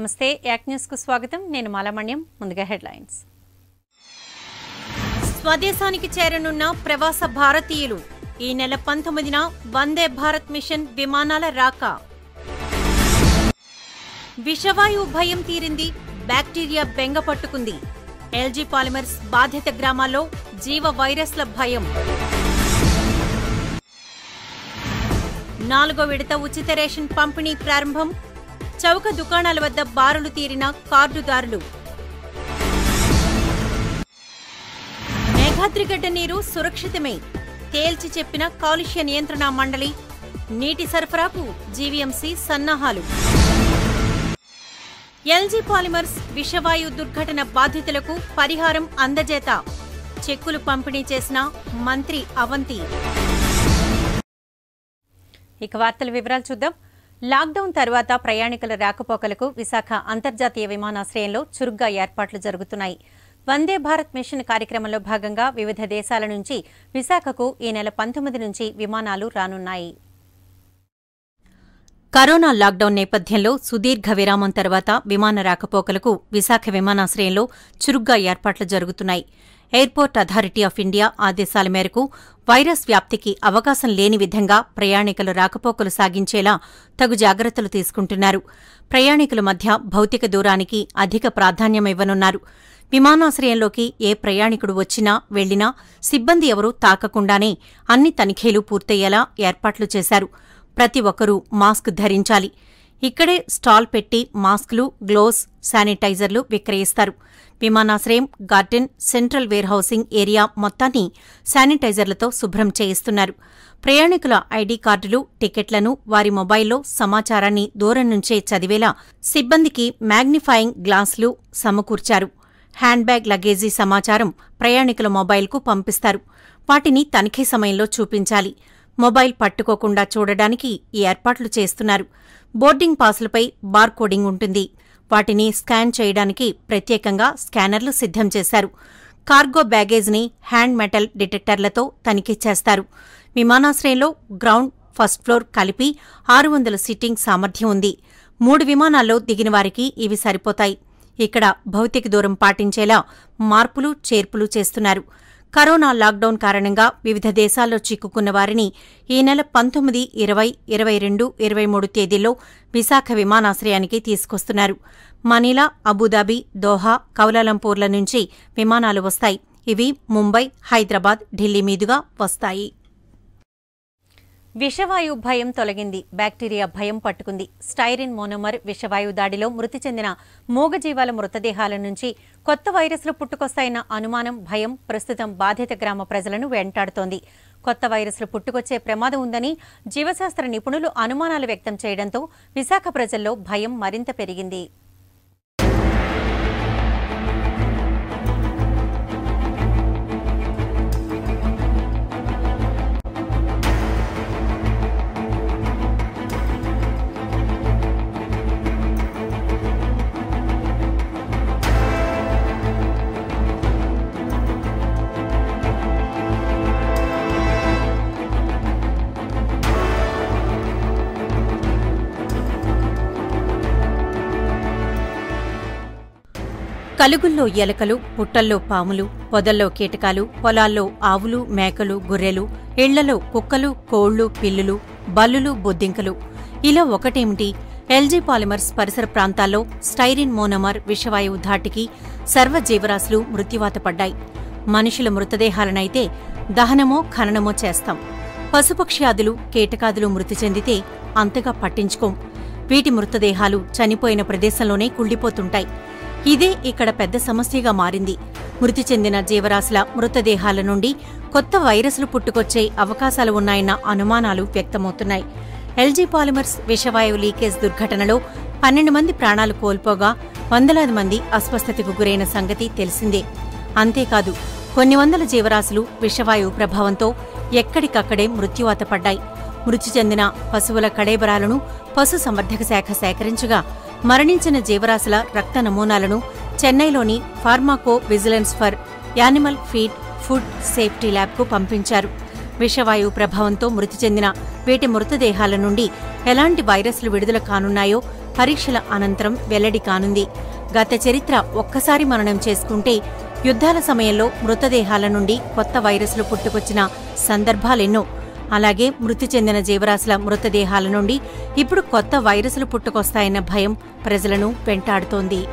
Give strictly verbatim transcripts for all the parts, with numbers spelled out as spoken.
నమస్తే యాక్ న్యూస్ కు స్వాగతం నేను మాలమణ్యం ముందుగా హెడ్లైన్స్ స్వదేశానికి చేరనున్న ప్రవాస భారతీయులు ఈ నెల పంతొమ్మిదిన వందే భారత్ మిషన్ విమానాల రాక విషవాయు భయం తీరింది బ్యాక్టీరియా బెంగ పట్టుకుంది ఎల్జీ పాలిమర్స్ బాధిత గ్రామాల్లో జీవ వైరస్ల భయం నాలుగో విడత ఉచిత రేషన్ పంపిణీ ప్రారంభం చౌక దుకాణాల వద్ద బారులు తీరిన కార్డుదారులు మేఘాద్రిగడ్డ నీరు సురక్షితమే తేల్చి చెప్పిన కాలుష్య నియంత్రణ మండలి నీటి సరఫరాకు జీవీఎంసీ సన్నాహాలు ఎల్జీ పాలిమర్స్ విషవాయు దుర్ఘటన బాధితులకు పరిహారం అందజేత చెక్కులు పంపిణీ చేసిన మంత్రి అవంతి. ఇక వార్తల వివరాలు చూద్దాం. లాక్డౌన్ తర్వాత ప్రయాణికుల రాకపోకలకు విశాఖ అంతర్జాతీయ విమానాశ్రయంలో చురుగ్గా ఏర్పాట్లు జరుగుతున్నాయి. వందే భారత్ మిషన్ కార్యక్రమంలో భాగంగా వివిధ దేశాల నుంచి విశాఖకు ఈ నెల పంతొమ్మిది నుంచి విమానాలు రానున్నాయి. కరోనా లాక్డౌన్ నేపథ్యంలో సుదీర్ఘ విరామం తర్వాత విమాన రాకపోకలకు విశాఖ విమానాశ్రయంలో చురుగ్గా ఏర్పాట్లు జరుగుతున్నాయి. ఎయిర్పోర్ట్ అథారిటీ ఆఫ్ ఇండియా ఆదేశాల మేరకు వైరస్ వ్యాప్తికి అవకాశం లేని విధంగా ప్రయాణికులు రాకపోకలు సాగించేలా తగు జాగ్రత్తలు తీసుకుంటున్నారు. ప్రయాణికుల మధ్య భౌతిక దూరానికి అధిక ప్రాధాన్యమివ్వనున్నారు. విమానాశ్రయంలోకి ఏ ప్రయాణికుడు వచ్చినా వెళ్లినా సిబ్బంది ఎవరూ తాకకుండానే అన్ని తనిఖీలు పూర్తయ్యేలా ఏర్పాట్లు చేశారు. ప్రతి ఒక్కరూ మాస్క్ ధరించాలి. ఇక్కడే స్టాల్ పెట్టి మాస్కులు, గ్లోవ్స్, శానిటైజర్లు విక్రయిస్తారు. విమానాశ్రయం, garden, central warehousing area మొత్తాన్ని శానిటైజర్లతో శుభ్రం చేయిస్తున్నారు. ప్రయాణికుల ఐడీ కార్డులు, టికెట్లను వారి మొబైల్లో సమాచారాన్ని దూరం నుంచే చదివేలా సిబ్బందికి మ్యాగ్నిఫైయింగ్ గ్లాసులు సమకూర్చారు. హ్యాండ్ బ్యాగ్, లగేజీ సమాచారం ప్రయాణికుల మొబైల్కు పంపిస్తారు. వాటిని తనిఖీ సమయంలో చూపించాలి. మొబైల్ పట్టుకోకుండా చూడడానికి ఈ ఏర్పాట్లు చేస్తున్నారు. బోర్డింగ్ పాసులపై బార్ కోడింగ్ ఉంటుంది. వాటిని స్కాన్ చేయడానికి ప్రత్యేకంగా స్కానర్లు సిద్ధం చేశారు. కార్గో బ్యాగేజ్ని హ్యాండ్ మెటల్ డిటెక్టర్లతో తనిఖీ చేస్తారు. విమానాశ్రయంలో గ్రౌండ్, ఫస్ట్ ఫ్లోర్ కలిపి ఆరు వందల సీటింగ్ సామర్థ్యం ఉంది. మూడు విమానాల్లో దిగిన వారికి ఇవి సరిపోతాయి. ఇక్కడ భౌతిక దూరం పాటించేలా మార్పులు, చేర్పులు చేస్తున్నారు. కరోనా లాక్డౌన్ కారణంగా వివిధ దేశాల్లో చిక్కుకున్న వారిని ఈ నెల పంతొమ్మిది, ఇరవై, ఇరవై రెండు, ఇరవై మూడు తేదీల్లో విశాఖ విమానాశ్రయానికి తీసుకొస్తున్నారు. మనీలా, అబుదాబి, దోహా, కౌలాలంపూర్ల నుంచి విమానాలు వస్తాయి. ఇవి ముంబై, హైదరాబాద్, ఢిల్లీ మీదుగా వస్తాయి. విషవాయు భయం తొలగింది. బ్యాక్టీరియా భయం పట్టుకుంది. స్టైరిన్ మోనోమర్ విషవాయు దాడిలో మృతి చెందిన మూగజీవాల మృతదేహాల నుంచి కొత్త వైరస్లు పుట్టుకొస్తాయన్న అనుమానం, భయం ప్రస్తుతం బాధిత గ్రామ ప్రజలను వెంటాడుతోంది. కొత్త వైరస్లు పుట్టుకొచ్చే ప్రమాదం ఉందని జీవశాస్త్ర నిపుణులు అనుమానాలు వ్యక్తం చేయడంతో విశాఖ ప్రజల్లో భయం మరింత పెరిగింది. కలుగుల్లో ఎలకలు, పుట్టల్లో పాములు, పొదల్లో కీటకాలు, పొలాల్లో ఆవులు, మేకలు, గొర్రెలు, ఇళ్లలో కుక్కలు, కోళ్లు, పిల్లులు, బల్లులు, బొద్దింకలు. ఇలా ఒకటేమిటి, ఎల్జీ పాలిమర్స్ పరిసర ప్రాంతాల్లో స్టైరిన్ మోనోమర్ విషవాయువు ధాటికి సర్వజీవరాశులు మృత్యువాత పడ్డాయి. మనుషుల మృతదేహాలనైతే దహనమో ఖననమో చేస్తాం. పశుపక్ష్యాదులు, కీటకాదులు మృతి చెందితే అంతగా పట్టించుకోం. వీటి మృతదేహాలు చనిపోయిన ప్రదేశంలోనే కుళ్లిపోతుంటాయి. ఇదే ఇక్కడ పెద్ద సమస్యగా మారింది. మృతి చెందిన జీవరాశుల మృతదేహాల నుండి కొత్త వైరస్లు పుట్టుకొచ్చే అవకాశాలు ఉన్నాయన్న అనుమానాలు వ్యక్తమవుతున్నాయి. ఎల్జీ పాలిమర్స్ విషవాయువు లీకేజ్ దుర్ఘటనలో పన్నెండు మంది ప్రాణాలు కోల్పోగా వందలాది మంది అస్వస్థతకు గురైన సంగతి తెలిసిందే. అంతేకాదు, కొన్ని వందల జీవరాశులు విషవాయువు ప్రభావంతో ఎక్కడికక్కడే మృత్యువాత పడ్డాయి. మృతి చెందిన పశువుల కళేబరాలను పశుసంవర్ధక శాఖ సేకరించగా మరణించిన జీవరాశుల రక్త నమూనాలను చెన్నైలోని pharmacovigilance for animal feed food safety ల్యాబ్కు పంపించారు. విషవాయువు ప్రభావంతో మృతి చెందిన వీటి మృతదేహాల నుండి ఎలాంటి వైరస్లు విడుదల కానున్నాయో పరీక్షల అనంతరం వెల్లడి కానుంది. గత చరిత్ర ఒక్కసారి మననం చేసుకుంటే యుద్ధాల సమయంలో మృతదేహాల నుండి కొత్త వైరస్లు పుట్టుకొచ్చిన సందర్భాలెన్నో. అలాగే మృతి చెందిన జీవరాశుల మృతదేహాల నుండి ఇప్పుడు కొత్త వైరస్లు పుట్టుకొస్తాయన్న భయం ప్రజలను వెంటాడుతోంది.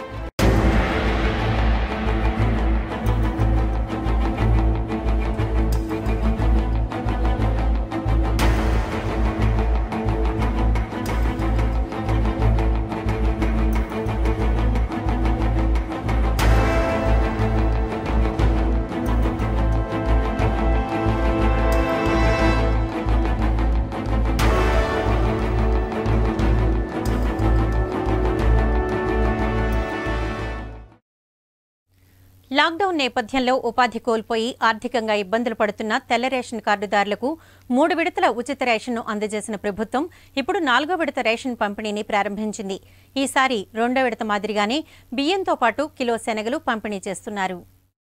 లాక్డౌన్ నేపథ్యంలో ఉపాధి కోల్పోయి ఆర్థికంగా ఇబ్బందులు పడుతున్న తెల్ల రేషన్ కార్డుదారులకు మూడు విడతల ఉచిత రేషన్ను అందజేసిన ప్రభుత్వం ఇప్పుడు నాలుగో విడత రేషన్ పంపిణీని ప్రారంభించింది. ఈసారి రెండో విడత మాదిరిగానే బియ్యంతో పాటు కిలో శనగలు పంపిణీ చేస్తున్నారు.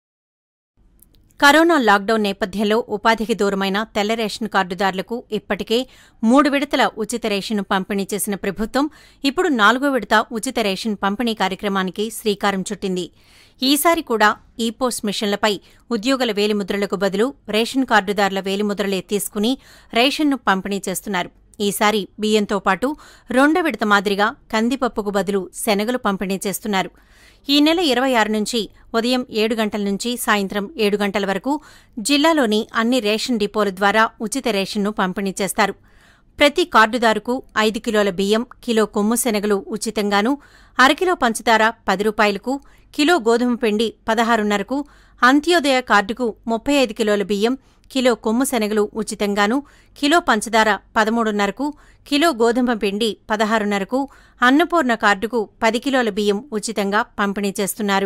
కరోనా లాక్డౌన్ నేపథ్యంలో ఉపాధికి దూరమైన తెల్ల రేషన్ కార్డుదారులకు ఇప్పటికే మూడు విడతల ఉచిత రేషన్ను పంపిణీ చేసిన ప్రభుత్వం ఇప్పుడు నాలుగో విడత ఉచిత రేషన్ పంపిణీ కార్యక్రమానికి శ్రీకారం చుట్టింది. ఈసారి కూడా ఈ పోస్ట్ మిషన్లపై ఉద్యోగుల వేలిముద్రలకు బదులు రేషన్ కార్డుదారుల వేలిముద్రలే తీసుకుని రేషన్ను పంపిణీ చేస్తున్నారు. ఈసారి బియ్యంతో పాటు రెండో విడత మాదిరిగా కందిపప్పుకు బదులు శనగలు పంపిణీ చేస్తున్నారు. ఈ నెల ఇరవై ఆరు నుంచి ఉదయం ఏడు గంటల నుంచి సాయంత్రం ఏడు గంటల వరకు జిల్లాలోని అన్ని రేషన్ డిపోల ద్వారా ఉచిత రేషన్ను పంపిణీ చేస్తారు. ప్రతి కార్డుదారుకు ఐదు కిలోల బియ్యం, కిలో కొమ్ము శనగలు ఉచితంగాను, అరకిలో పంచదార పది రూపాయలకు, కిలో గోధుమ పిండి పదహారున్నరకు, అంత్యోదయ కార్డుకు ముప్పై ఐదు కిలోల బియ్యం, కిలో కొమ్ము శనగలు ఉచితంగాను, కిలో పంచదార పదమూడున్నరకు, కిలో గోధుమ పిండి పదహారున్నరకు, అన్నపూర్ణ కార్డుకు పది కిలోల బియ్యం ఉచితంగా పంపిణీ చేస్తున్నారు.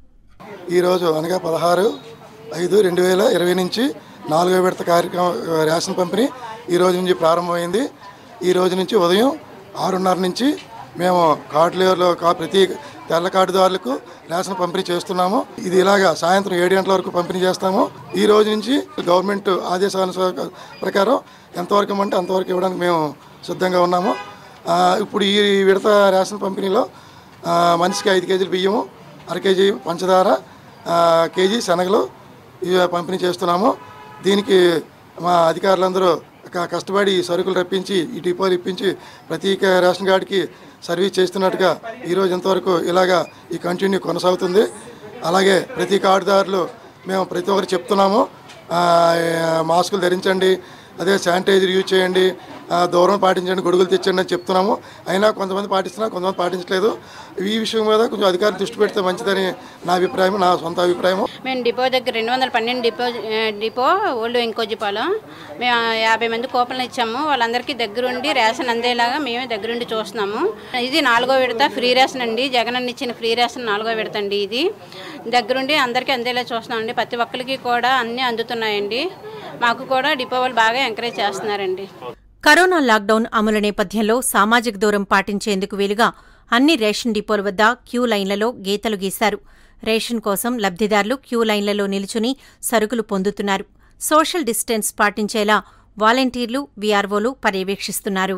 ఈరోజు అనగా పదహారు ఐదు రెండు వేల ఇరవై నుంచి నాలుగో విడత కార్యక్రమం రేషన్ పంపిణీ ఈ రోజు నుంచి ప్రారంభమైంది. ఈ రోజు నుంచి ఉదయం ఆరున్నర నుంచి మేము కార్డులో ప్రతి తెల్ల కార్డుదారులకు రేషన్ పంపిణీ చేస్తున్నాము. ఇది ఇలాగా సాయంత్రం ఏడు గంటల వరకు పంపిణీ చేస్తాము. ఈ రోజు నుంచి గవర్నమెంట్ ఆదేశాల ప్రకారం ఎంతవరకు అంటే అంతవరకు ఇవ్వడానికి మేము సిద్ధంగా ఉన్నాము. ఇప్పుడు ఈ విడత రేషన్ పంపిణీలో మనిషికి ఐదు కేజీలు బియ్యము, అర కేజీ పంచదార, కేజీ శనగలు ఇవి పంపిణీ చేస్తున్నాము. దీనికి మా అధికారులందరూ కష్టపడి సరుకులు రప్పించి ఈ డిపోలు ఇప్పించి ప్రతి రేషన్ కార్డుకి సర్వీస్ చేస్తున్నట్టుగా ఈరోజు ఇంతవరకు ఇలాగా ఈ కంటిన్యూ కొనసాగుతుంది. అలాగే ప్రతి కార్డుదారులు మేము ప్రతి ఒక్కరు చెప్తున్నాము, మాస్కులు ధరించండి, అదే శానిటైజర్ యూజ్ చేయండి, దూరం పాటించండి, గొడుగులు తెచ్చండి అని చెప్తున్నాము. అయినా కొంతమంది పాటిస్తున్నారు, కొంతమంది పాటించలేదు. ఈ విషయం మీద కొంచెం అధికారులు దృష్టి పెడితే మంచిదని నా అభిప్రాయం, నా సొంత అభిప్రాయం. మేము డిపో దగ్గర రెండు వందల పన్నెండు డిపో డిపో ఓల్డ్ ఇంకోజిపాలెం మేము యాభై మంది కూపన్లు ఇచ్చాము. వాళ్ళందరికీ దగ్గరుండి రేషన్ అందేలాగా మేమే దగ్గరుండి చూస్తున్నాము. ఇది నాలుగో విడత ఫ్రీ రేషన్ అండి. జగన్ అన్న ఇచ్చిన ఫ్రీ రేషన్ నాలుగో విడత అండి. ఇది దగ్గరుండి అందరికీ అందేలా చూస్తున్నామండి. ప్రతి ఒక్కరికి కూడా అన్నీ అందుతున్నాయండి. మాకు కూడా డిపో వాళ్ళు బాగా ఎంకరేజ్ చేస్తున్నారండి. కరోనా లాక్డౌన్ అమలు నేపథ్యంలో సామాజిక దూరం పాటించేందుకు వీలుగా అన్ని రేషన్ డిపోల వద్ద క్యూ లైన్లలో గీతలు గీశారు. రేషన్ కోసం లబ్ధిదారులు క్యూ లైన్లలో నిలుచుని సరుకులు పొందుతున్నారు. సోషల్ డిస్టెన్స్ పాటించేలా వాలంటీర్లు, వీఆర్ఓలు పర్యవేక్షిస్తున్నారు.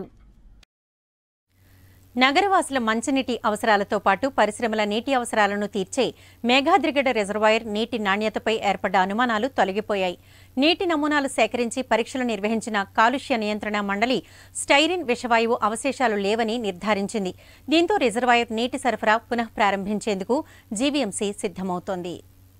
నగరవాసుల మంచినీటి అవసరాలతో పాటు పరిశ్రమల నీటి అవసరాలను తీర్చే మేఘాద్రిగడ రిజర్వాయర్ నీటి నాణ్యతపై ఏర్పడ్డ అనుమానాలు తొలగిపోయాయి. నీటి నమూనాలు సేకరించి పరీక్షలు నిర్వహించిన కాలుష్య నియంత్రణ మండలి స్టైరిన్ విషవాయువు అవశేషాలు లేవని నిర్ధారించింది. దీంతో రిజర్వాయర్ నీటి సరఫరా పునః ప్రారంభించేందుకు జీవీఎంసీ సిద్ధమవుతోంది.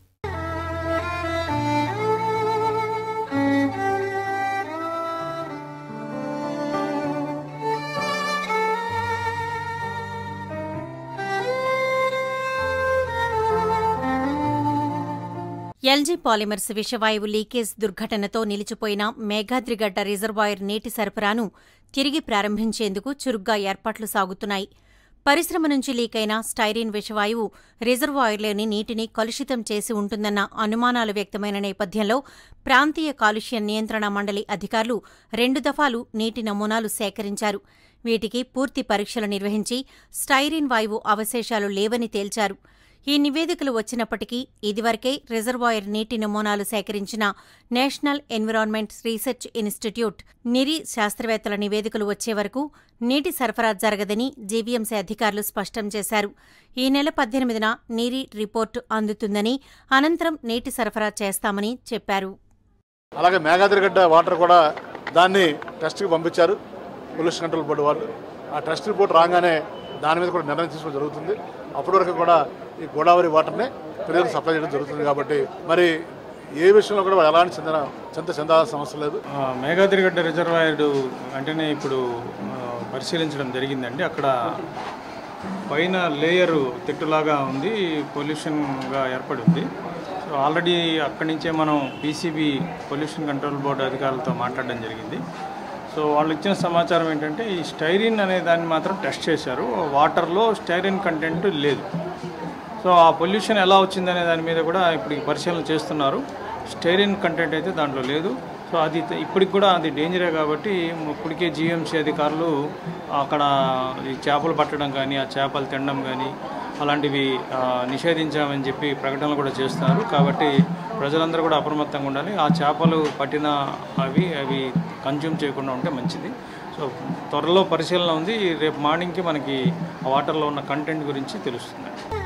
ఎల్జీ పాలిమర్స్ విషవాయువు లీకేజ్ దుర్ఘటనతో నిలిచిపోయిన మేఘాద్రిగడ్డ రిజర్వాయర్ నీటి సరఫరాను తిరిగి ప్రారంభించేందుకు చురుగ్గా ఏర్పాట్లు సాగుతున్నాయి. పరిశ్రమ నుంచి లీకైన స్టైరిన్ విషవాయువు రిజర్వాయర్లోని నీటిని కలుషితం చేసి ఉంటుందన్న అనుమానాలు వ్యక్తమైన నేపథ్యంలో ప్రాంతీయ కాలుష్య నియంత్రణ మండలి అధికారులు రెండు దఫాలు నీటి నమూనాలు సేకరించారు. వీటికి పూర్తి పరీక్షలు నిర్వహించి స్టైరిన్ వాయువు అవశేషాలు లేవని తేల్చారు. ఈ నివేదికలు వచ్చినప్పటికీ ఇదివరకే రిజర్వాయర్ నీటి నమూనాలు సేకరించిన national environment research institute NEERI శాస్త్రవేత్తల నివేదికలు వచ్చే వరకు నీటి సరఫరా జరగదని జీవీఎంసీ అధికారులు స్పష్టం చేశారు. ఈ నెల పద్దెనిమిదిన నీరి రిపోర్టు అందుతుందని, అనంతరం నీటి సరఫరా చేస్తామని చెప్పారు. అలాగే మేఘాద్రిగడ్డ వాటర్ కూడా దాన్ని టెస్ట్కి పంపించారు పొల్యూషన్ కంట్రోల్ బోర్డు వాళ్ళు. ఆ టెస్ట్ రిపోర్ట్ రాగానే దాని మీద కూడా నిర్ణయం తీసుకోవడం జరుగుతుంది. అప్పటి వరకు కూడా ఈ గోదావరి వాటర్ని ప్రజలకు సప్లై చేయడం జరుగుతుంది. కాబట్టి మరి ఏ విషయంలో కూడా ఎలాంటి చెందిన చెంత చెందాల్సిన సమస్య లేదు. మేఘాద్రిగడ్డ రిజర్వాయర్ అంటేనే ఇప్పుడు పరిశీలించడం జరిగిందండి. అక్కడ పైన లేయరు తిట్టులాగా ఉంది, పొల్యూషన్గా ఏర్పడి ఉంది. సో ఆల్రెడీ అక్కడి నుంచే మనం పీసీబీ పొల్యూషన్ కంట్రోల్ బోర్డు అధికారులతో మాట్లాడడం జరిగింది. సో వాళ్ళు ఇచ్చిన సమాచారం ఏంటంటే ఈ స్టైరిన్ అనే దాన్ని మాత్రం టెస్ట్ చేశారు. వాటర్లో స్టైరిన్ కంటెంట్ లేదు. సో ఆ పొల్యూషన్ ఎలా వచ్చిందనే దాని మీద కూడా ఇప్పుడు పరిశీలన చేస్తున్నారు. స్టైరిన్ కంటెంట్ అయితే దాంట్లో లేదు. సో అది ఇప్పటికి కూడా అది డేంజరే కాబట్టి ఇప్పటికే జీఎంసీ అధికారులు అక్కడ ఈ చేపలు పట్టడం కానీ, ఆ చేపలు తినడం కానీ అలాంటివి నిషేధించామని చెప్పి ప్రకటనలు కూడా చేస్తున్నారు. కాబట్టి ప్రజలందరూ కూడా అప్రమత్తంగా ఉండాలి. ఆ చేపలు పట్టిన అవి అవి కన్జ్యూమ్ చేయకుండా ఉంటే మంచిది. సో త్వరలో పరిశీలన ఉంది. రేపు మార్నింగ్కి మనకి ఆ వాటర్లో ఉన్న కంటెంట్ గురించి తెలుస్తుంది.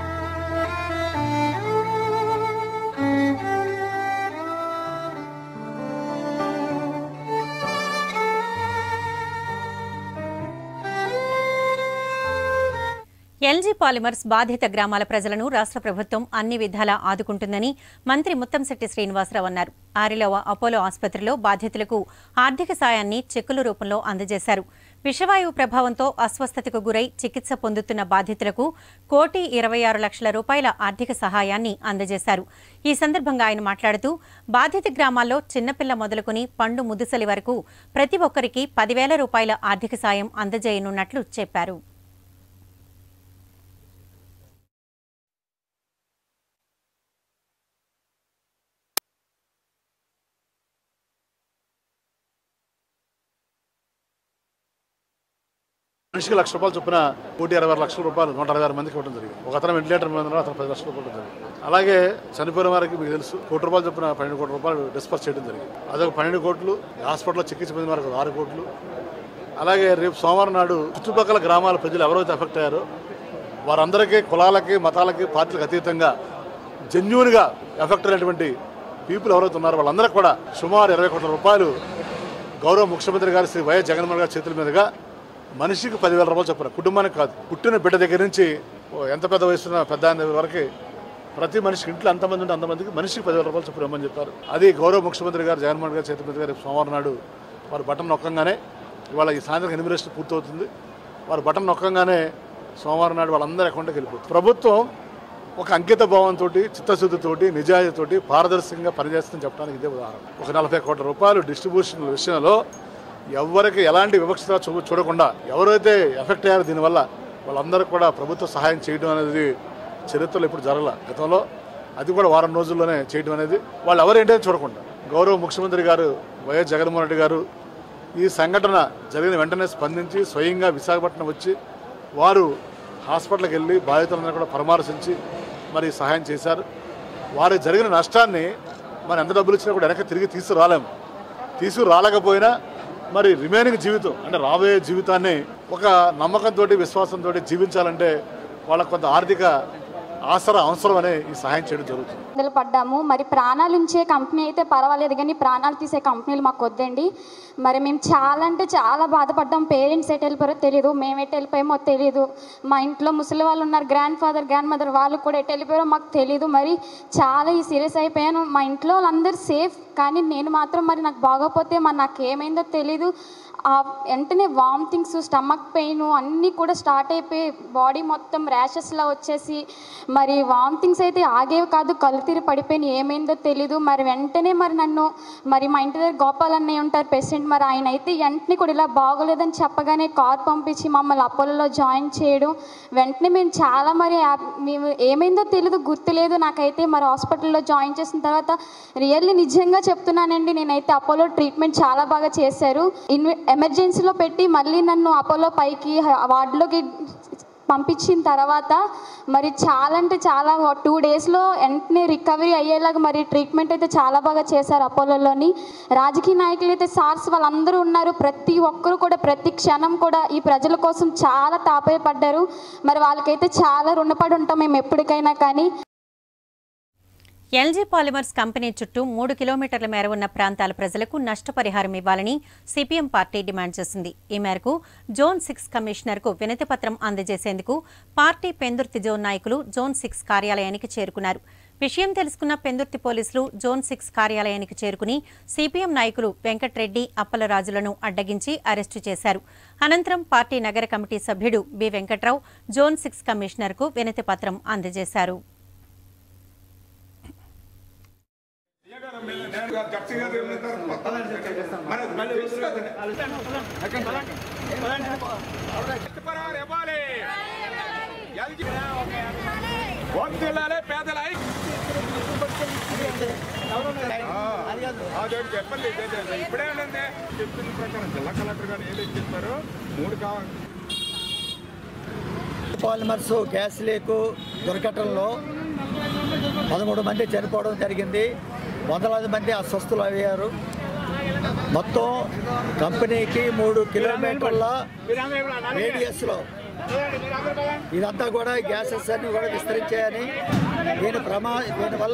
ఎల్జీ పాలిమర్స్ బాధిత గ్రామాల ప్రజలను రాష్ట్ర ప్రభుత్వం అన్ని విధాలా ఆదుకుంటుందని మంత్రి ముత్తంశెట్టి శ్రీనివాసరావు అన్నారు. ఆరిలోవ అపోలో ఆసుపత్రిలో బాధితులకు ఆర్థిక సాయాన్ని చెక్కుల రూపంలో అందజేశారు. విషవాయువు ప్రభావంతో అస్వస్థతకు గురై చికిత్స పొందుతున్న బాధితులకు కోటి ఇరవై ఆరు లక్షల రూపాయల ఆర్థిక సహాయాన్ని అందజేశారు. ఈ సందర్భంగా ఆయన మాట్లాడుతూ బాధిత గ్రామాల్లో చిన్నపిల్ల మొదలుకుని పండు ముదుసలి వరకు ప్రతి ఒక్కరికి పదివేల రూపాయల ఆర్థిక సాయం అందజేయనున్నట్లు చెప్పారు. మనిషికి లక్ష రూపాయలు చొప్పున కోటి ఇరవై ఆరు లక్షల రూపాయలు నూట అరవై ఆరు మందికి ఇవ్వడం జరిగింది. ఒక అతను వెంటిలేటర్ మీద అతను పది లక్షల రూపాయలు జరిగింది. అలాగే చనిపోయిన వారికి మీకు తెలుసు కోటి రూపాయలు చొప్పున పన్నెండు కోట్ల రూపాయలు డిస్పర్స్ చేయడం జరిగింది. అదొక పన్నెండు కోట్లు. హాస్పిటల్లో చికిత్స పొందిన వారికి ఆరు కోట్లు. అలాగే రేపు సోమవారం నాడు చుట్టుపక్కల గ్రామాల ప్రజలు ఎవరైతే ఎఫెక్ట్ అయ్యారో వారందరికీ కులాలకి, మతాలకి, పార్టీలకు అతీతంగా జెన్యూన్గా ఎఫెక్ట్ అయినటువంటి పీపుల్ ఎవరైతే ఉన్నారో వాళ్ళందరికీ కూడా సుమారు ఇరవై కోట్ల రూపాయలు గౌరవ ముఖ్యమంత్రి గారు శ్రీ వైఎస్ జగన్మోహన్ గారి చేతుల మీదుగా మనిషికి పదివేల రూపాయలు చెప్పారు. కుటుంబానికి కాదు, పుట్టిన బిడ్డ దగ్గర నుంచి ఎంత పెద్ద వయసున్న పెద్ద వరకు ప్రతి మనిషికి ఇంట్లో అంతమంది ఉంటే అంతమందికి మనిషికి పదివేల రూపాయలు చొప్పున ఇవ్వమని చెప్పారు. అది గౌరవ ముఖ్యమంత్రి గారు జగన్మోహన్ గారి చేతుల మీదుగా రేపు సోమవారం నాడు వారు బటన్ నొక్కంగానే, ఇవాళ ఈ సాయంత్రం ఎనిమిది పూర్తవుతుంది, వారు బటన్ నొక్కంగానే సోమవారం నాడు వాళ్ళందరి అకౌంట్కి వెళ్ళిపోతుంది. ప్రభుత్వం ఒక అంకిత భావంతో, చిత్తశుద్ధితోటి, నిజాయితీతోటి, పారదర్శకంగా పనిచేస్తుందని చెప్పడానికి ఇదే ఉదాహరణ. ఒక నలభై కోట్ల రూపాయలు డిస్ట్రిబ్యూషన్ విషయంలో ఎవరికి ఎలాంటి వివక్షత చూ చూడకుండా ఎవరైతే ఎఫెక్ట్ అయ్యారో దీనివల్ల వాళ్ళందరూ కూడా ప్రభుత్వ సహాయం చేయడం అనేది చరిత్రలో ఇప్పుడు జరగల. గతంలో అది కూడా వారం రోజుల్లోనే చేయడం అనేది వాళ్ళు ఎవరేంటో చూడకుండా గౌరవ ముఖ్యమంత్రి గారు వైఎస్ జగన్మోహన్ రెడ్డి గారు ఈ సంఘటన జరిగిన వెంటనే స్పందించి స్వయంగా విశాఖపట్నం వచ్చి వారు హాస్పిటల్కి వెళ్ళి బాధితులందరూ కూడా పరామర్శించి మరి సహాయం చేశారు. వారికి జరిగిన నష్టాన్ని మనం ఎంత డబ్బులు ఇచ్చినా కూడా వెనక్కి తిరిగి తీసుకురాలేము. తీసుకురాలేకపోయినా మరి రిమైనింగ్ జీవితం అంటే రాబోయే జీవితాన్ని ఒక నమ్మకంతో, విశ్వాసంతో జీవించాలంటే వాళ్ళకు కొంత ఆర్థిక ఆసరా అవసరం అనే ఈ సహాయం చేయడం జరుగుతుంది. పడ్డాము మరి ప్రాణాలు ఉంచే కంపెనీ అయితే పర్వాలేదు, కానీ ప్రాణాలు తీసే కంపెనీలు మాకు వద్దండి. మరి మేము చాలా అంటే చాలా బాధపడ్డాం. పేరెంట్స్ ఎటు వెళ్ళిపోయారో తెలియదు, మేము ఎటు వెళ్ళిపోయామో తెలియదు. మా ఇంట్లో ముసలి వాళ్ళు ఉన్నారు, గ్రాండ్ ఫాదర్ గ్రాండ్ మదర్, వాళ్ళు కూడా ఎటు వెళ్ళిపోయారో మాకు తెలియదు. మరి చాలా ఈ సీరియస్ అయిపోయాను. మా ఇంట్లో వాళ్ళందరూ సేఫ్, కానీ నేను మాత్రం మరి నాకు బాగోపోతే మరి నాకు ఏమైందో తెలీదు. వెంటనే వామిటింగ్స్, స్టమక్ పెయిన్ అన్నీ కూడా స్టార్ట్ అయిపోయి బాడీ మొత్తం ర్యాషెస్లా వచ్చేసి మరి వామిటింగ్స్ అయితే ఆగేవి కాదు, కళ్ళు తిరిగి పడిపోయినాయి. ఏమైందో తెలీదు. మరి వెంటనే మరి నన్ను మరి మా ఇంటి దగ్గర గోపాల్ అన్నయ్య ఉంటారు పేషెంట్, మరి ఆయన అయితే వెంటనే కూడా ఇలా బాగోలేదని చెప్పగానే కార్ పంపించి మమ్మల్ని అపోలోలో జాయిన్ చేయడం. వెంటనే మేము చాలా మరి మేము ఏమైందో తెలీదు, గుర్తులేదు నాకైతే. మరి హాస్పిటల్లో జాయిన్ చేసిన తర్వాత రియల్లీ నిజంగా చెప్తున్నానండి, నేనైతే అపోలో ట్రీట్మెంట్ చాలా బాగా చేశారు. ఇన్వె ఎమర్జెన్సీలో పెట్టి మళ్ళీ నన్ను అపోలో పైకి వార్డులోకి పంపించిన తర్వాత మరి చాలా అంటే చాలా టూ డేస్లో వెంటనే రికవరీ అయ్యేలాగా మరి ట్రీట్మెంట్ అయితే చాలా బాగా చేశారు అపోలోలోని. రాజకీయ నాయకులు అయితే సార్స్ వాళ్ళందరూ ఉన్నారు, ప్రతి ఒక్కరు కూడా ప్రతి క్షణం కూడా ఈ ప్రజల కోసం చాలా తాపయపడ్డారు. మరి వాళ్ళకైతే చాలా రుణపడి ఉంటాం మేము ఎప్పటికైనా. కానీ ఎల్జీ పాలిమర్స్ కంపెనీ చుట్టూ మూడు కిలోమీటర్ల మేర ఉన్న ప్రాంతాల ప్రజలకు నష్టపరిహారం ఇవ్వాలని సిపిఎం పార్టీ డిమాండ్ చేసింది. ఈ మేరకు జోన్ సిక్స్ కమిషనర్కు వినతిపత్రం అందజేసేందుకు పార్టీ పెందుర్తి జోన్ నాయకులు జోన్ సిక్స్ కార్యాలయానికి చేరుకున్నారు. విషయం తెలుసుకున్న పెందుర్తి పోలీసులు జోన్ సిక్స్ కార్యాలయానికి చేరుకుని సిపిఎం నాయకులు వెంకట్రెడ్డి, అప్పలరాజులను అడ్డగించి అరెస్టు చేశారు. అనంతరం పార్టీ నగర కమిటీ సభ్యుడు బి వెంకట్రావు జోన్ సిక్స్ కమిషనర్కు వినతిపత్రం అందజేశారు. చెప్పండి ఇప్పుడే ఉండండి చెప్తున్న ప్రకారం జిల్లా కలెక్టర్ గారు ఏదైతే చెప్పారో మూడు కావాలి. పాలిమర్స్ గ్యాస్ లీకు దుర్ఘటనలో పదమూడు మంది చనిపోవడం జరిగింది. వందలాది మంది అస్వస్థులు అయ్యారు. మొత్తం కంపెనీకి మూడు కిలోమీటర్ల రేడియస్లో ఇదంతా కూడా గ్యాసెస్ అన్ని కూడా విస్తరించాయని, దీని ప్రమా దీనివల్ల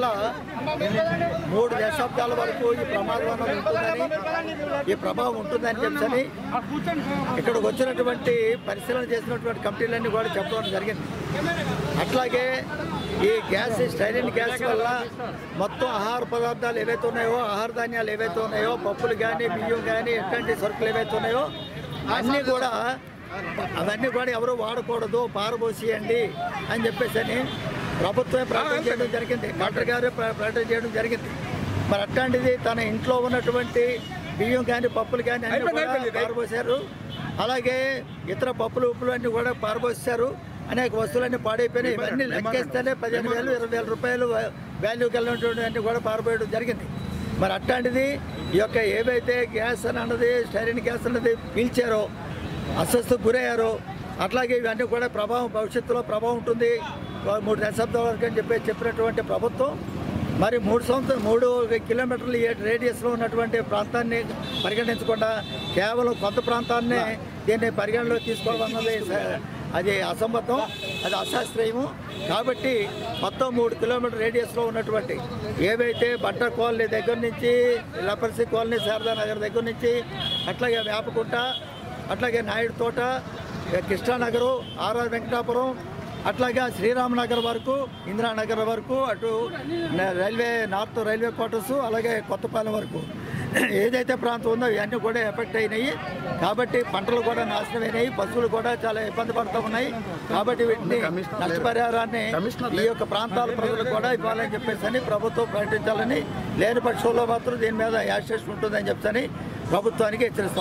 మూడు దశాబ్దాల వరకు ఈ ప్రమాదం ఉంటుందని, ఈ ప్రభావం ఉంటుందని చెప్పని ఇక్కడికి వచ్చినటువంటి పరిశీలన చేసినటువంటి కంపెనీలన్నీ కూడా చెప్పడం జరిగింది. అట్లాగే ఈ గ్యాస్ స్టైరిన్ గ్యాస్ వల్ల మొత్తం ఆహార పదార్థాలు ఏవైతే ఉన్నాయో, ఆహార ధాన్యాలు ఏవైతే ఉన్నాయో, పప్పులు కానీ బియ్యం కానీ ఎట్లాంటి సరుకులు ఏవైతే ఉన్నాయో అన్నీ కూడా అవన్నీ కూడా ఎవరు వాడకూడదు, పారబోసియండి అని చెప్పేసి అని ప్రభుత్వమే ప్రకటన చేయడం జరిగింది. కలెక్టర్ గారు ప్రకటన చేయడం జరిగింది. మరి అట్లాంటిది తన ఇంట్లో ఉన్నటువంటి బియ్యం కానీ పప్పులు కానీ అన్నీ కూడా పారబోసారు. అలాగే ఇతర పప్పులు ఉప్పులు అన్నీ కూడా పారబోసారు. అనేక వస్తువులన్నీ పాడైపోయినాయి. ఇవన్నీ లెక్కేస్తేనే పదిహేను వేలు ఇరవై వేల రూపాయలు వాల్యూ కలిగినటువంటి అన్నీ కూడా పారబోయడం జరిగింది. మరి అట్లాంటిది ఈ యొక్క ఏవైతే గ్యాస్ అని అన్నది స్టైరిన్ గ్యాస్ అన్నది పీల్చారో, అస్వస్థకు గురయ్యారో, అట్లాగే ఇవన్నీ కూడా ప్రభావం భవిష్యత్తులో ప్రభావం ఉంటుంది మూడు దశాబ్దాల వరకు అని చెప్పి చెప్పినటువంటి ప్రభుత్వం మరి మూడు సంవత్సరం మూడు కిలోమీటర్ల రేడియస్లో ఉన్నటువంటి ప్రాంతాన్ని పరిగణించకుండా కేవలం కొంత ప్రాంతాన్నే దీన్ని పరిగణలో తీసుకోవాలన్నది అది అసంబద్ధం, అది అశాస్త్రీయము. కాబట్టి మొత్తం మూడు కిలోమీటర్ రేడియస్లో ఉన్నటువంటి ఏవైతే బట్ట కాలనీ దగ్గర నుంచి లపర్సి కాలనీ, శారదా నగర్ దగ్గర నుంచి అట్లాగే వేపకుంట, అట్లాగే నాయుడు తోట, కృష్ణానగరు, ఆర్ఆర్ వెంకటాపురం, అట్లాగే శ్రీరామనగర్ వరకు, ఇందిరానగర్ వరకు, అటు రైల్వే నార్త్ రైల్వే క్వార్టర్స్, అలాగే కొత్తపాలెం వరకు ఏదైతే ప్రాంతం ఉందో ఇవన్నీ కూడా ఎఫెక్ట్ అయినాయి. కాబట్టి పంటలు కూడా నాశనం అయినాయి, పశువులు కూడా చాలా ఇబ్బంది పడుతూ ఉన్నాయి. కాబట్టి వీటిని నష్టపరిహారాన్ని ఈ యొక్క ప్రాంతాల ప్రజలకు కూడా ఇవ్వాలని చెప్పేసి అని ప్రభుత్వం ప్రకటించాలని, లేని పక్షంలో మాత్రం దీని మీద యాక్షన్ ఉంటుందని చెప్పని ప్రభుత్వానికి హెచ్చరిస్తాం.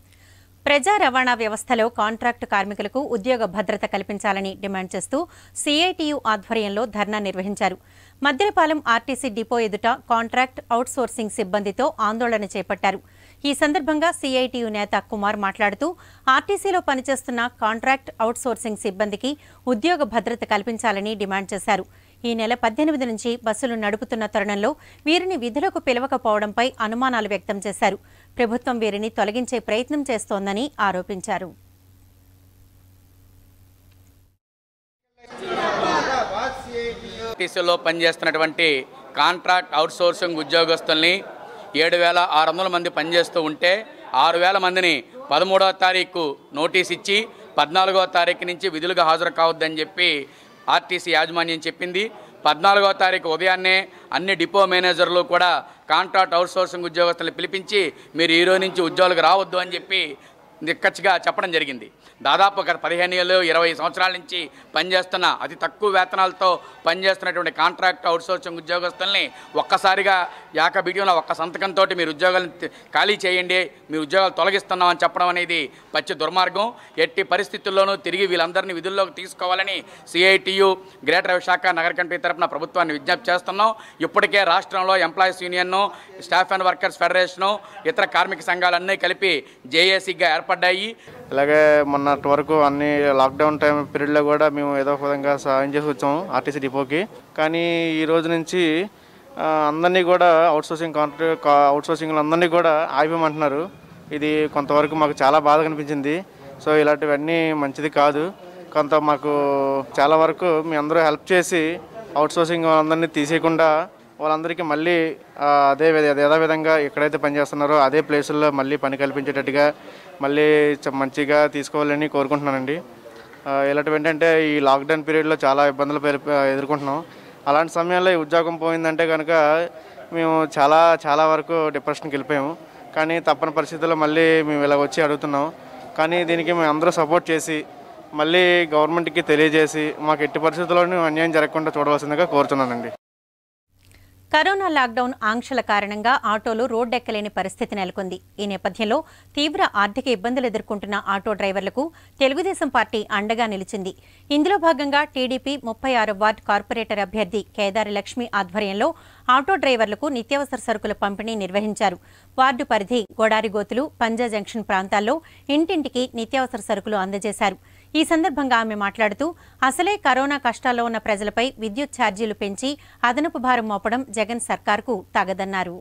ప్రజా రవాణా వ్యవస్థలో కాంట్రాక్టు కార్మికులకు ఉద్యోగ భద్రత కల్పించాలని డిమాండ్ చేస్తూ సీఐటియు ఆధ్వర్యంలో ధర్నా నిర్వహించారు. మద్దిలపాలెం ఆర్టీసీ డిపో ఎదుట కాంట్రాక్ట్ అవుట్సోర్సింగ్ సిబ్బందితో ఆందోళన చేపట్టారు. ఈ సందర్భంగా సీఐటియు నేత కుమార్ మాట్లాడుతూ ఆర్టీసీలో పనిచేస్తున్న కాంట్రాక్ట్ అవుట్సోర్సింగ్ సిబ్బందికి ఉద్యోగ భద్రత కల్పించాలని డిమాండ్ చేశారు. ఈ నెల పద్దెనిమిది నుంచి బస్సులు నడుపుతున్న తరుణంలో వీరిని విధులకు పిలవకపోవడంపై అనుమానాలు వ్యక్తం చేశారు. ప్రభుత్వం వీరిని తొలగించే ప్రయత్నం చేస్తోందని ఆరోపించారు. ఆర్టీసీలో పనిచేస్తున్నటువంటి కాంట్రాక్ట్ అవుట్సోర్సింగ్ ఉద్యోగస్తుల్ని ఏడు వేల ఆరు వందల మంది పనిచేస్తూ ఉంటే ఆరు వేల మందిని పదమూడవ తారీఖు నోటీస్ ఇచ్చి పద్నాలుగవ తారీఖు నుంచి విధులుగా హాజరు కావద్దని చెప్పి ఆర్టీసీ యాజమాన్యం చెప్పింది. పద్నాలుగవ తారీఖు ఉదయాన్నే అన్ని డిపో మేనేజర్లు కూడా కాంట్రాక్ట్ అవుట్సోర్సింగ్ ఉద్యోగస్తులను పిలిపించి మీరు ఈ రోజు నుంచి ఉద్యోగులకు రావద్దు అని చెప్పి నిక్కచ్చిగా చెప్పడం జరిగింది. దాదాపు గత పదిహేను ఏళ్ళు ఇరవై సంవత్సరాల నుంచి పనిచేస్తున్న అతి తక్కువ వేతనాలతో పనిచేస్తున్నటువంటి కాంట్రాక్ట్ అవుట్సోర్సింగ్ ఉద్యోగస్తుల్ని ఒక్కసారిగా ఏకబిడియంలో ఒక్క సంతకంతో మీరు ఉద్యోగాలను ఖాళీ చేయండి, మీ ఉద్యోగాలు తొలగిస్తున్నామని చెప్పడం అనేది పచ్చి దుర్మార్గం. ఎట్టి పరిస్థితుల్లోనూ తిరిగి వీళ్ళందరినీ విధుల్లోకి తీసుకోవాలని సిఐటియు గ్రేటర్ విశాఖ నగర కమిటీ తరఫున ప్రభుత్వాన్ని విజ్ఞప్తి చేస్తున్నాం. ఇప్పటికే రాష్ట్రంలో ఎంప్లాయీస్ యూనియన్ను, స్టాఫ్ అండ్ వర్కర్స్ ఫెడరేషను, ఇతర కార్మిక సంఘాలన్నీ కలిపి జేఏసీగా ఏర్పాటు ఏర్పడ్డాయి. అలాగే మొన్నటి వరకు అన్ని లాక్డౌన్ టైం పీరియడ్లో కూడా మేము ఏదో ఒక విధంగా సాయం చేసి వచ్చాము ఆర్టీసీ డిపోకి. కానీ ఈ రోజు నుంచి అందరినీ కూడా అవుట్సోర్సింగ్ కాంట్రాక్ట్ అవుట్సోర్సింగ్లు అందరినీ కూడా ఆగిపోమంటున్నారు. ఇది కొంతవరకు మాకు చాలా బాధ కనిపించింది. సో ఇలాంటివన్నీ మంచిది కాదు. కొంత మాకు చాలా వరకు మీ అందరూ హెల్ప్ చేసి అవుట్సోర్సింగ్ అందరినీ తీసేయకుండా వాళ్ళందరికీ మళ్ళీ అదే యథావిధంగా ఎక్కడైతే పనిచేస్తున్నారో అదే ప్లేసుల్లో మళ్ళీ పని కల్పించేటట్టుగా మళ్ళీ మంచిగా తీసుకోవాలని కోరుకుంటున్నానండి. ఇలాంటివి ఏంటంటే ఈ లాక్డౌన్ పీరియడ్లో చాలా ఇబ్బందులు ఎదుర్కొంటున్నాం. అలాంటి సమయంలో ఈ ఉద్యోగం పోయిందంటే కనుక మేము చాలా చాలా వరకు డిప్రెషన్కి వెళ్ళిపోయాము. కానీ తప్పని పరిస్థితుల్లో మళ్ళీ మేము ఇలా వచ్చి అడుగుతున్నాం. కానీ దీనికి మేము అందరూ సపోర్ట్ చేసి మళ్ళీ గవర్నమెంట్కి తెలియజేసి మాకు ఎట్టి పరిస్థితుల్లోనూ అన్యాయం జరగకుండా చూడవలసిందిగా కోరుతున్నానండి. కరోనా లాక్డౌన్ ఆంక్షల కారణంగా ఆటోలు రోడ్డెక్కలేని పరిస్థితి నెలకొంది. ఈ నేపథ్యంలో తీవ్ర ఆర్థిక ఇబ్బందులు ఎదుర్కొంటున్న ఆటో డ్రైవర్లకు తెలుగుదేశం పార్టీ అండగా నిలిచింది. ఇందులో భాగంగా టీడీపీ ముప్పై ఆరో వార్డు కార్పొరేటర్ అభ్యర్థి కేదారి లక్ష్మి ఆధ్వర్యంలో ఆటో డ్రైవర్లకు నిత్యావసర సరుకుల పంపిణీ నిర్వహించారు. వార్డు పరిధి గోడారిగోతులు, పంజా జంక్షన్ ప్రాంతాల్లో ఇంటింటికి నిత్యావసర సరుకులు అందజేశారు. ఈ సందర్భంగా ఆమె మాట్లాడుతూ అసలే కరోనా కష్టాల్లో ఉన్న ప్రజలపై విద్యుత్ ఛార్జీలు పెంచి అదనపు భారం మోపడం జగన్ సర్కార్కు తగదన్నారు.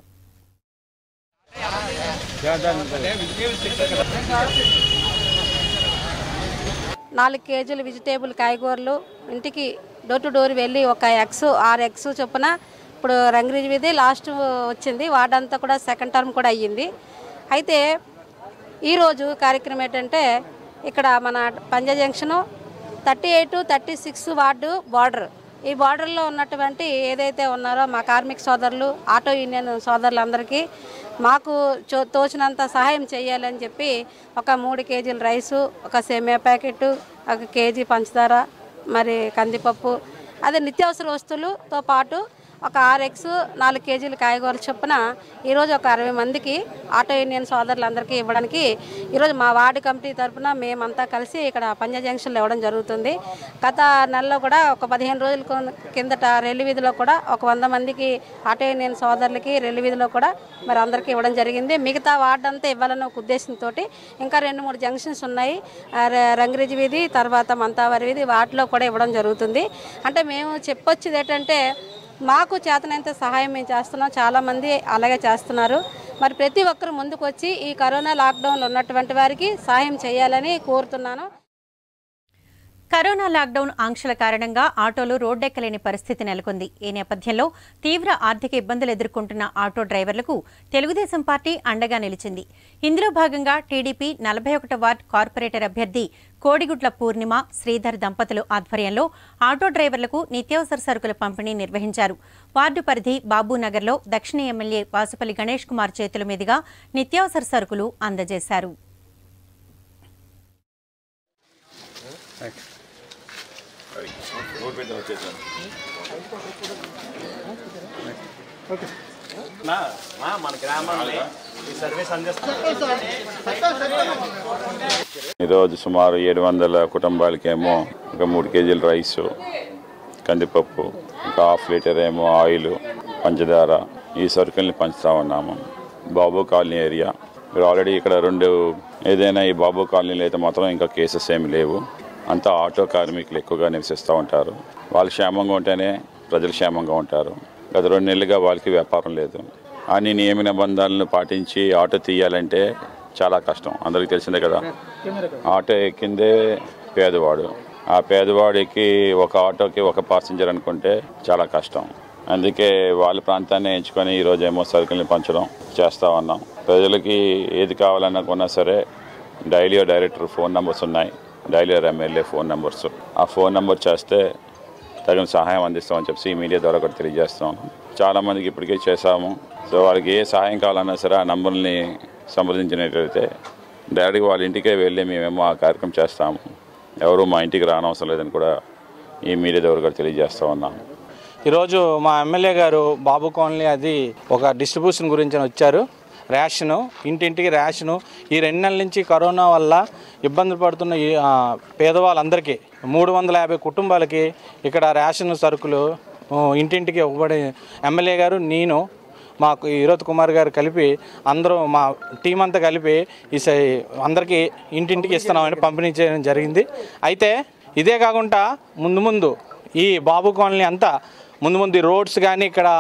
నాలుగు కేజీలు వెజిటేబుల్ కాయగూరలు ఇంటికి డోర్ టు డోర్ వెళ్ళి ఒక ఎక్స్ ఆరు ఎక్స్ చొప్పున ఇప్పుడు రంగరీజ్ వీధి లాస్ట్ వచ్చింది. వార్డంతా కూడా సెకండ్ టర్మ్ కూడా అయ్యింది. అయితే ఈరోజు కార్యక్రమం ఏంటంటే ఇక్కడ మన Panja junction thirty eight thirty six ward border, ఈ బార్డర్లో ఉన్నటువంటి ఏదైతే ఉన్నారో మా కార్మిక సోదరులు, ఆటో యూనియన్ సోదరులందరికీ మాకు తోచినంత సహాయం చేయాలని చెప్పి ఒక మూడు కేజీల రైసు, ఒక సేమియా ప్యాకెట్, ఒక కేజీ పంచదార, మరి కందిపప్పు, అదే నిత్యావసర వస్తువులతో పాటు ఒక ఆరు ఎక్స్ నాలుగు కేజీల కాయగూరలు చొప్పున ఈరోజు ఒక అరవై మందికి ఆటో యూనియన్ సోదరులందరికీ ఇవ్వడానికి ఈరోజు మా వార్డు కమిటీ తరఫున మేమంతా కలిసి ఇక్కడ పంజా జంక్షన్లో ఇవ్వడం జరుగుతుంది. గత నెలలో కూడా ఒక పదిహేను రోజుల కిందట రెల్లి వీధిలో కూడా ఒక వంద మందికి ఆటో యూనియన్ సోదరులకి రెల్లి వీధిలో కూడా మరి అందరికీ ఇవ్వడం జరిగింది. మిగతా వార్డు అంతా ఇవ్వాలన్న ఒక ఉద్దేశంతో ఇంకా రెండు మూడు జంక్షన్స్ ఉన్నాయి, రంగరేజ్ వీధి, తర్వాత మంతావారి వీధి, వాటిలో కూడా ఇవ్వడం జరుగుతుంది. అంటే మేము చెప్పొచ్చేది ఏంటంటే మాకు చేతనంత సహాయం మేము చేస్తున్నాం, చాలామంది అలాగే చేస్తున్నారు. మరి ప్రతి ఒక్కరు ముందుకు వచ్చి ఈ కరోనా లాక్డౌన్లో ఉన్నటువంటి వారికి సహాయం చేయాలని కోరుతున్నాను. కరోనా లాక్డౌన్ ఆంక్షల కారణంగా ఆటోలు రోడ్డెక్కలేని పరిస్థితి నెలకొంది. ఈ నేపథ్యంలో తీవ్ర ఆర్థిక ఇబ్బందులు ఎదుర్కొంటున్న ఆటో డ్రైవర్లకు తెలుగుదేశం పార్టీ అండగా నిలిచింది. ఇందులో భాగంగా టీడీపీ నలభై ఒకటో వార్డు కార్పొరేటర్ అభ్యర్థి కోడిగుడ్ల పూర్ణిమ, శ్రీధర్ దంపతులు ఆధ్వర్యంలో ఆటో డ్రైవర్లకు నిత్యావసర సరుకుల పంపిణీ నిర్వహించారు. వార్డు పరిధి బాబూనగర్లో దక్షిణ ఎమ్మెల్యే వాసుపల్లి గణేష్ కుమార్ చేతుల మీదుగా నిత్యావసర సరుకులు అందజేశారు. ఈరోజు సుమారు ఏడు వందల కుటుంబాలకేమో ఒక మూడు కేజీల రైసు, కందిపప్పు, ఒక హాఫ్ లీటర్ ఏమో ఆయిల్, పంచదార, ఈ సరుకుల్ని పంచుతా ఉన్నాము. బాబు కాలనీ ఏరియా మీరు ఆల్రెడీ ఇక్కడ రెండు ఏదైనా ఈ బాబు కాలనీలో అయితే మాత్రం ఇంకా కేసెస్ ఏమి లేవు. అంతా ఆటో కార్మికులు ఎక్కువగా నివసిస్తూ ఉంటారు. వాళ్ళు క్షేమంగా ఉంటేనే ప్రజలు క్షేమంగా ఉంటారు. గత రెండు నెలలుగా వాళ్ళకి వ్యాపారం లేదు. అన్ని నియమ నిబంధనలను పాటించి ఆటో తీయాలంటే చాలా కష్టం. అందరికీ తెలిసిందే కదా. ఆటో ఎక్కిందే పేదవాడు. ఆ పేదవాడికి ఒక ఆటోకి ఒక ప్యాసింజర్ అనుకుంటే చాలా కష్టం. అందుకే వాళ్ళ ప్రాంతాన్ని ఎంచుకొని ఈరోజేమో సరుకుల్ని పంచడం చేస్తూ ఉన్నాం. ప్రజలకి ఏది కావాలనుకున్నా సరే డైలీ డైరెక్టర్ ఫోన్ నెంబర్స్ ఉన్నాయి, డైలీ ఎమ్మెల్యే ఫోన్ నెంబర్స్. ఆ ఫోన్ నెంబర్ చేస్తే తగిన సహాయం అందిస్తామని చెప్పి మీడియా ద్వారా కూడా తెలియజేస్తాం. చాలామందికి ఇప్పటికే చేశాము. సో వాళ్ళకి ఏ సహాయం కావాలన్నా సరే ఆ నంబర్ని సంప్రదించినట్లయితే డైరెక్ట్గా వాళ్ళ ఇంటికే వెళ్ళి మేమేమో ఆ కార్యక్రమం చేస్తాము. ఎవరు మా ఇంటికి రానవసరం లేదని కూడా ఈ మీడియా ద్వారా కూడా తెలియజేస్తూ ఉన్నాము. ఈరోజు మా ఎమ్మెల్యే గారు బాబు కాలనీ అది ఒక డిస్ట్రిబ్యూషన్ గురించి వచ్చారు. రేషను, ఇంటింటికి రేషను. ఈ రెండు నెలల నుంచి కరోనా వల్ల ఇబ్బందులు పడుతున్న ఈ పేదవాళ్ళందరికీ మూడు వందల యాభై కుటుంబాలకి ఇక్కడ రేషన్ సరుకులు ఇంటింటికి ఇవ్వబడి ఎమ్మెల్యే గారు, నేను మాకు ఈరోజు కుమార్ గారు కలిపి అందరూ మా టీం అంతా కలిపి ఈ అందరికీ ఇంటింటికి ఇస్తున్నామని పంపిణీ చేయడం జరిగింది. అయితే ఇదే కాకుండా ముందు ముందు ఈ బాబు కాలనీ అంతా ముందు ముందు రోడ్స్ కానీ ఇక్కడ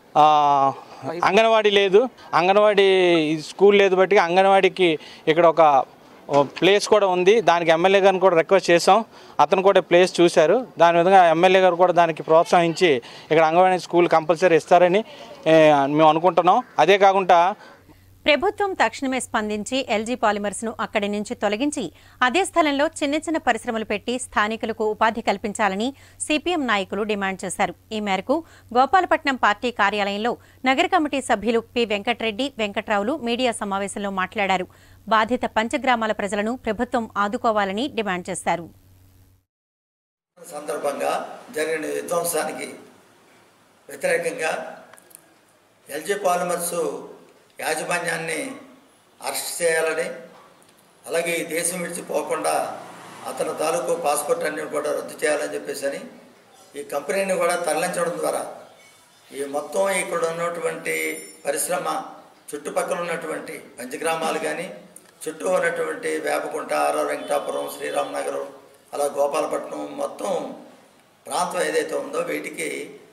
అంగన్వాడీ లేదు, అంగన్వాడీ స్కూల్ లేదు, బట్టి అంగన్వాడీకి ఇక్కడ ఒక ప్లేస్ కూడా ఉంది. దానికి ఎమ్మెల్యే గారిని కూడా రిక్వెస్ట్ చేసాం, అతను కూడా ప్లేస్ చూశారు. దాని విధంగా ఎమ్మెల్యే గారు కూడా దానికి ప్రోత్సహించి ఇక్కడ అంగన్వాడీ స్కూల్ కంపల్సరీ ఇస్తారని మేము అనుకుంటున్నాం. అదే కాకుండా ప్రభుత్వం తక్షణమే స్పందించి ఎల్జీ పాలిమర్స్ను అక్కడి నుంచి తొలగించి అదే స్థలంలో చిన్న చిన్న పరిశ్రమలు పెట్టి స్థానికులకు ఉపాధి కల్పించాలని సిపిఎం నాయకులు డిమాండ్ చేశారు. ఈ మేరకు గోపాలపట్నం పార్టీ కార్యాలయంలో నగర కమిటీ సభ్యులు పి వెంకటరెడ్డి, వెంకట్రావులు మీడియా సమావేశంలో మాట్లాడారు. బాధిత పంచగ్రామాల ప్రజలను ప్రభుత్వం ఆదుకోవాలని డిమాండ్ చేశారు. సందర్భంగా జరిగిన విధ్వంసానికి వ్యతిరేకంగా ఎల్జీ పాలిమర్స్ యాజమాన్యాన్ని అరెస్ట్ చేయాలని, అలాగే ఈ దేశం విడిచిపోకుండా అతని తాలూకు పాస్పోర్ట్ అన్ని కూడా రద్దు చేయాలని చెప్పేసి అని ఈ కంపెనీని కూడా తరలించడం ద్వారా ఈ మొత్తం ఇక్కడ ఉన్నటువంటి పరిశ్రమ చుట్టుపక్కల ఉన్నటువంటి పంచగ్రామాలు కానీ చుట్టూ ఉన్నటువంటి వేపకుంట, ఆర్ఆర్ వెంకటాపురం, శ్రీరామ్ నగరం, అలా గోపాలపట్నం మొత్తం ప్రాంతం ఏదైతే ఉందో వీటికి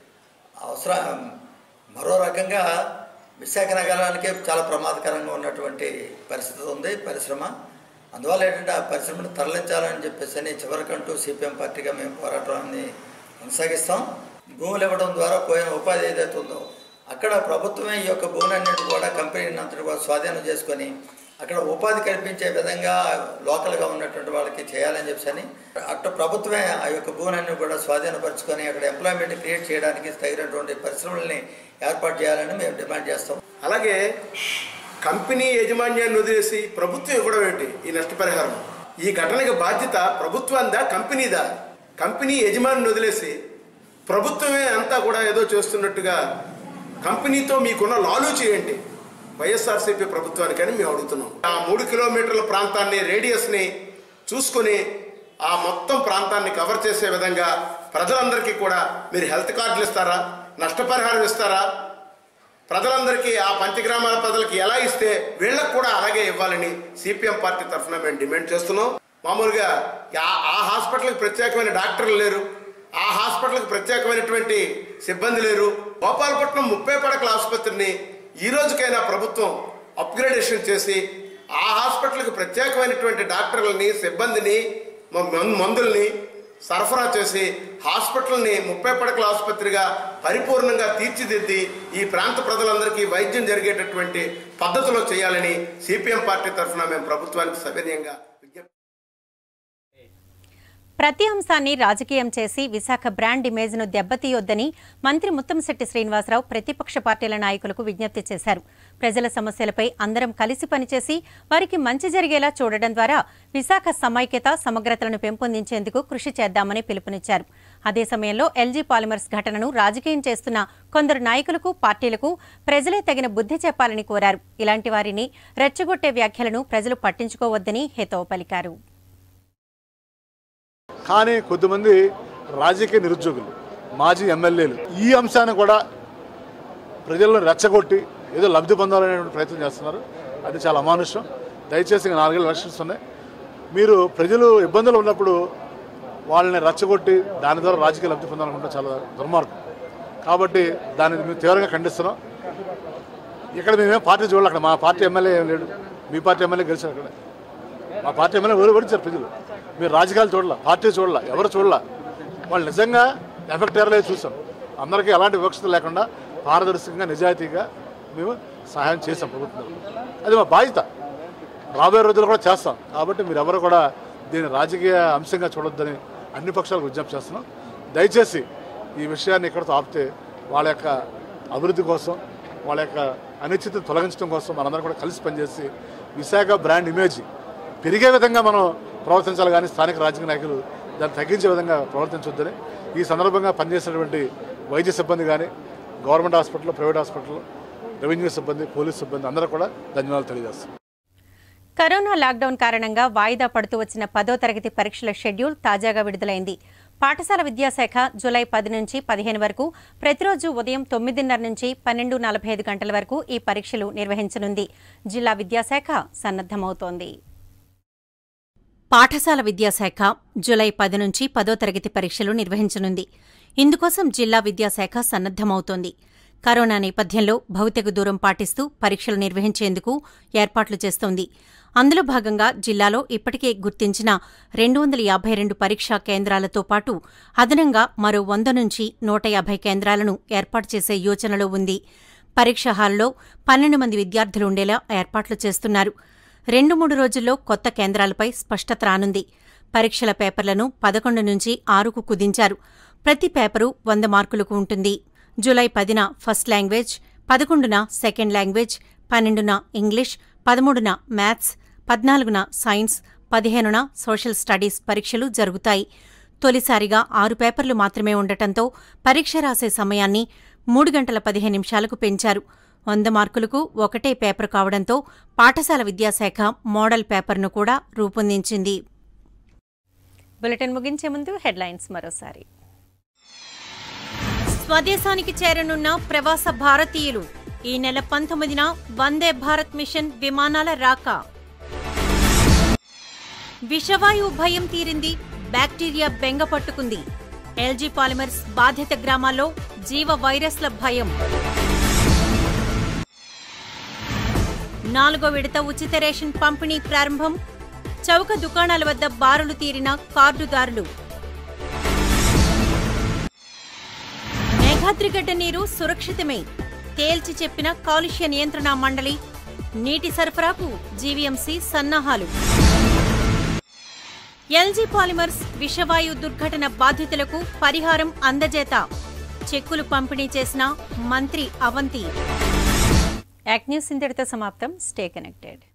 అవసరం మరో రకంగా విశాఖ నగరానికే చాలా ప్రమాదకరంగా ఉన్నటువంటి పరిస్థితి ఉంది పరిశ్రమ. అందువల్ల ఏంటంటే ఆ పరిశ్రమను తరలించాలని చెప్పేసి అని చివరికంటూ సిపిఎం పార్టీగా మేము పోరాటాన్ని కొనసాగిస్తాం. భూములు ఇవ్వడం ద్వారా పోయిన ఉపాధి ఏదైతే ఉందో అక్కడ ప్రభుత్వమే ఈ యొక్క భూములన్నింటి కూడా కంపెనీని అంతటి కూడా స్వాధీనం చేసుకొని అక్కడ ఉపాధి కల్పించే విధంగా లోకల్గా ఉన్నటువంటి వాళ్ళకి చేయాలని చెప్పని అటు ప్రభుత్వమే ఆ యొక్క భూములన్నీ కూడా స్వాధీనపరుచుకొని అక్కడ ఎంప్లాయ్మెంట్ క్రియేట్ చేయడానికి తగినటువంటి పరిశ్రమల్ని ఏర్పాటు చేయాలని మేము డిమాండ్ చేస్తాం. అలాగే కంపెనీ యజమాన్యాన్ని వదిలేసి ప్రభుత్వం ఇవ్వడం ఏంటి ఈ నష్టపరిహారం? ఈ ఘటనకి బాధ్యత ప్రభుత్వందా కంపెనీదా? కంపెనీ యజమానిని వదిలేసి ప్రభుత్వమే అంతా కూడా ఏదో చేస్తున్నట్టుగా కంపెనీతో మీకున్న లాలూచి ఏంటి వైఎస్ఆర్సీపీ ప్రభుత్వానికని మేము అడుగుతున్నాం. ఆ మూడు కిలోమీటర్ల ప్రాంతాన్ని రేడియస్ని చూసుకుని ఆ మొత్తం ప్రాంతాన్ని కవర్ చేసే విధంగా ప్రజలందరికీ కూడా మీరు హెల్త్ కార్డులు ఇస్తారా, నష్టపరిహారం ఇస్తారా? ప్రజలందరికీ ఆ పంచగ్రామాల ప్రజలకి ఎలా ఇస్తే వీళ్ళకు కూడా అలాగే ఇవ్వాలని సిపిఎం పార్టీ తరఫున మేము డిమాండ్ చేస్తున్నాం. మామూలుగా ఆ హాస్పిటల్కి ప్రత్యేకమైన డాక్టర్లు లేరు, ఆ హాస్పిటల్కి ప్రత్యేకమైనటువంటి సిబ్బంది లేరు. గోపాలపట్నం ముప్పై పడకల ఆసుపత్రిని ఈ రోజుకైనా ప్రభుత్వం అప్గ్రేడేషన్ చేసి ఆ హాస్పిటల్కి ప్రత్యేకమైనటువంటి డాక్టర్లని, సిబ్బందిని, మందుల్ని సరఫరా చేసి హాస్పిటల్ని ముప్పై పడకల ఆసుపత్రిగా పరిపూర్ణంగా తీర్చిదిద్ది ఈ ప్రాంత ప్రజలందరికీ వైద్యం జరిగేటటువంటి పద్ధతిలో చేయాలని సిపిఎం పార్టీ తరఫున మేము ప్రభుత్వానికి సవినయంగా విజ్ఞప్తి. ప్రతి అంశాన్ని రాజకీయం చేసి విశాఖ బ్రాండ్ ఇమేజ్ను దెబ్బతీయొద్దని మంత్రి ముత్తంశెట్టి శ్రీనివాసరావు ప్రతిపక్ష పార్టీల నాయకులకు విజ్ఞప్తి చేశారు. ప్రజల సమస్యలపై అందరం కలిసి పనిచేసి వారికి మంచి జరిగేలా చూడడం ద్వారా విశాఖ సమైక్యత, సమగ్రతలను పెంపొందించేందుకు కృషి చేద్దామని పిలుపునిచ్చారు. అదే సమయంలో ఎల్జీ పాలిమర్స్ ఘటనను రాజకీయం చేస్తున్న కొందరు నాయకులకు, పార్టీలకు ప్రజలే తగిన బుద్ధి చెప్పాలని కోరారు. ఇలాంటి వారిని రెచ్చగొట్టే వ్యాఖ్యలను ప్రజలు పట్టించుకోవద్దని హితవు పలికారు. కానీ కొద్దిమంది రాజకీయ నిరుద్యోగులు, మాజీ ఎమ్మెల్యేలు ఈ అంశాన్ని కూడా ప్రజలను రెచ్చగొట్టి ఏదో లబ్ధి పొందాలనే ప్రయత్నం చేస్తున్నారు. అది చాలా అమానుష్యం. దయచేసి నాలుగేళ్ళు ఎలక్షన్స్ ఉన్నాయి. మీరు ప్రజలు ఇబ్బందులు ఉన్నప్పుడు వాళ్ళని రెచ్చగొట్టి దాని ద్వారా రాజకీయ లబ్ధి పొందాలనుకుంటే చాలా దుర్మార్గం. కాబట్టి దాన్ని మేము తీవ్రంగా ఖండిస్తున్నాం. ఇక్కడ మేమేం పార్టీ చూడాలి. అక్కడ మా పార్టీ ఎమ్మెల్యే ఏం లేడు, మీ పార్టీ ఎమ్మెల్యే గెలిచారు. అక్కడ మా పార్టీ ఎమ్మెల్యే ఎవరు ఓడించారు ప్రజలు. మీరు రాజకీయాలు చూడాల, పార్టీ చూడాల, ఎవరు చూడాల. వాళ్ళు నిజంగా ఎఫెక్ట్ అయ్యారో చూసాం. అందరికీ ఎలాంటి వివక్షత లేకుండా పారదర్శకంగా, నిజాయితీగా మేము సహాయం చేసాం ప్రభుత్వం. అది మా బాధ్యత. రాబోయే రోజులు కూడా చేస్తాం. కాబట్టి మీరు ఎవరు కూడా దీన్ని రాజకీయ అంశంగా చూడొద్దని అన్ని పక్షాలకు విజ్ఞప్తి చేస్తున్నాం. దయచేసి ఈ విషయాన్ని ఇక్కడితో ఆపితే వాళ్ళ యొక్క అభివృద్ధి కోసం, వాళ్ళ యొక్క అనిశ్చితిని తొలగించడం కోసం మనందరం కూడా కలిసి పనిచేసి విశాఖ బ్రాండ్ ఇమేజ్ పెరిగే విధంగా మనం ప్రవర్తించాలి. కానీ స్థానిక రాజకీయ నాయకులు దాన్ని తగ్గించే విధంగా ప్రవర్తించొద్దని ఈ సందర్భంగా పనిచేసినటువంటి వైద్య సిబ్బంది కానీ, government hospital, private hospital, revenue సిబ్బంది, పోలీస్ సిబ్బంది అందరూ కూడా ధన్యవాదాలు తెలియజేస్తాం. కరోనా లాక్డౌన్ కారణంగా వాయిదా పడుతూ వచ్చిన పదో తరగతి పరీక్షల షెడ్యూల్ తాజాగా విడుదలైంది. పాఠశాల విద్యాశాఖ జూలై పది నుంచి పదిహేను వరకు ప్రతిరోజు ఉదయం తొమ్మిదిన్నర నుంచి పన్నెండు నలభై ఐదు గంటల వరకు ఈ పరీక్షలు నిర్వహించనుంది. జిల్లా విద్యాశాఖ సన్నద్దమవుతోంది. పాఠశాల విద్యాశాఖ జూలై పది నుంచి పదో తరగతి పరీక్షలు నిర్వహించనుంది. ఇందుకోసం జిల్లా విద్యాశాఖ సన్నద్దమవుతోంది. కరోనా నేపథ్యంలో భౌతిక దూరం పాటిస్తూ పరీక్షలు నిర్వహించేందుకు ఏర్పాట్లు చేస్తోంది. అందులో భాగంగా జిల్లాలో ఇప్పటికే గుర్తించిన రెండు వందల యాభై రెండు పరీక్షా కేంద్రాలతో పాటు అదనంగా మరో వంద నుంచి నూట యాభై కేంద్రాలను ఏర్పాటు చేసే యోచనలో ఉంది. పరీక్షా హాల్లో పన్నెండు మంది విద్యార్థులు ఉండేలా ఏర్పాట్లు చేస్తున్నారు. రెండు మూడు రోజుల్లో కొత్త కేంద్రాలపై స్పష్టత రానుంది. పరీక్షల పేపర్లను పదకొండు నుంచి ఆరుకు కుదించారు. ప్రతి పేపరు వంద మార్కులకు ఉంటుంది. జూలై పదిన ఫస్ట్ లాంగ్వేజ్, పదకొండున సెకండ్ లాంగ్వేజ్, పన్నెండున ఇంగ్లీష్, పదమూడున మ్యాథ్స్, పద్నాలుగున సైన్స్, పదిహేనున సోషల్ స్టడీస్ పరీక్షలు జరుగుతాయి. తొలిసారిగా ఆరు పేపర్లు మాత్రమే ఉండటంతో పరీక్ష రాసే సమయాన్ని మూడు గంటల పదిహేను నిమిషాలకు పెంచారు. వంద మార్కులకు ఒకటే పేపర్ కావడంతో పాఠశాల విద్యాశాఖ మోడల్ పేపర్ను కూడా రూపొందించింది. బులెటిన్ ముగించే ముందు హెడ్లైన్స్ మరోసారి. స్వదేశానికి చేరనున్న ప్రవాస భారతీయులు ఈ నెల పంతొమ్మిదిన వందే భారత్ మిషన్ విమానాల రాక. విషవాయువు భయం తీరింది, బ్యాక్టీరియా బెంగ పట్టుకుంది. ఎల్జీ పాలిమర్స్ బాధిత గ్రామాల్లో జీవ వైరస్ల భయం. నాలుగో విడత ఉచిత రేషన్ పంపిణీ ప్రారంభం. చౌక దుకాణాల వద్ద బారులు తీరిన కార్డుదారులు. మేఘాద్రిగడ్డ నీరు సురక్షితమే, తేల్చి చెప్పిన కాలుష్య నియంత్రణ మండలి. నీటి సరఫరాకు జీవీఎంసీ సన్నాహాలు. ఎల్జీ పాలిమర్స్ విషవాయు దుర్ఘటన బాధితులకు పరిహారం అందజేత. చెక్కులు పంపిణీ చేసిన మంత్రి అవంతి. యాక్ట్ న్యూస్ ఇంతటితో సమాప్తం. Stay connected.